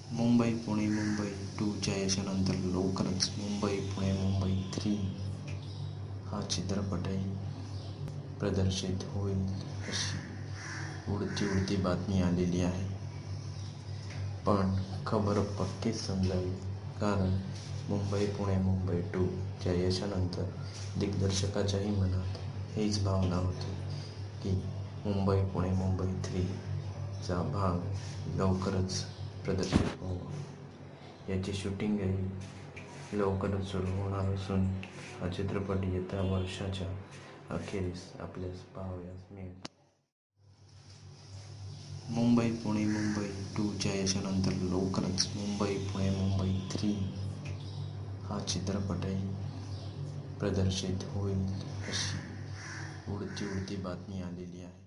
मुंबई पुणे मुंबई 2च्या यशानंतर लवकरच मुंबई पुणे मुंबई 3 हा चित्रपटही प्रदर्शित होईल अशी उडती बातमी आलेली आहे. पण खबर पक्कीच समजावी, कारण मुंबई पुणे मुंबई 2च्या यशानंतर दिग्दर्शकाच्याही मनात हीच भावना होती की मुंबई पुणे मुंबई 3चा भाग लवकरच प्रदर्शित व्हावा. याची शूटिंगही लवकरच सुरू होणार असून हा चित्रपट येत्या वर्षाच्या अखेरीस आपल्यास पाहावयास मिळेल. मुंबई पुणे मुंबई 2च्या यशानंतर लवकरच मुंबई पुणे मुंबई 3 हा चित्रपटही प्रदर्शित होईल अशी उडती बातमी आलेली आहे.